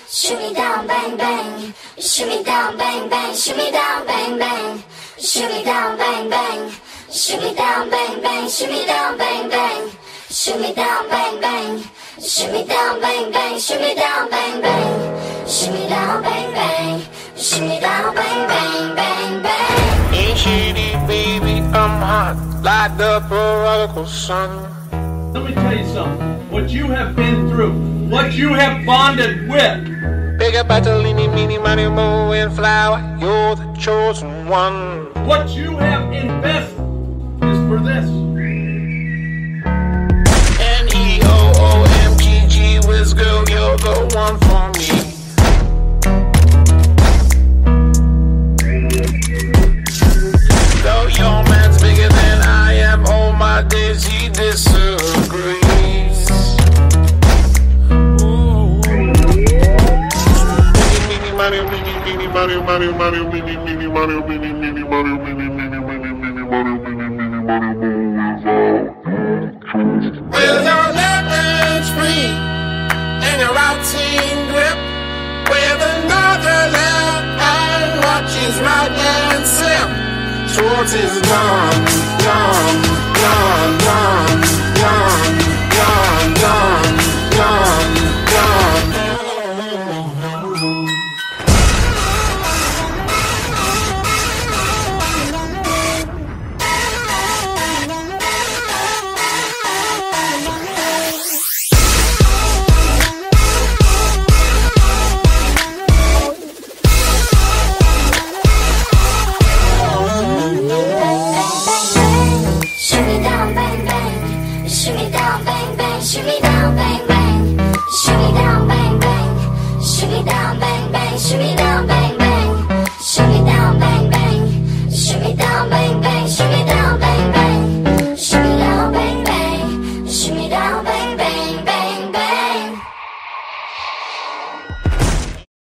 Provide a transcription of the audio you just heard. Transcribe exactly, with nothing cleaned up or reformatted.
shoot me down, bang bang, shoot me down, bang bang, shoot me down, bang bang, shoot me down, bang bang, shoot me down, bang bang, shoot me down, bang bang, shoot me down, bang bang, shoot me down, bang bang, shoot me down, bang bang, shoot me down, bang bang, shoot me down, bang bang, bang bang. Ain't shitty, baby, I'm hot, light up a prodigal sun. Let me tell you something. What you have been through, what you have bonded with. Big up Bartolini, meeny, money, mo, and flower. You're the chosen one. What you have invested is for this. N E O O M G G Whiz girl, you're the one for me. Though your man's bigger than I am, all my days he disagrees. Mario, mini, mini, Mario, Mario, Mario, mini, mini, Mario, mini, mini, Mario, mini, mini, mini, mini, Mario, mini, mini, Mario, with your left hands free and your right hand grip, with another left hand watches right hand slip towards his gun, gun, gun, gun, gun, gun, gun, gun, gun. Shoot me down, bang bang, shoot me down, bang bang, shoot me down, bang bang, shoot me down, bang bang, shoot me down, bang bang.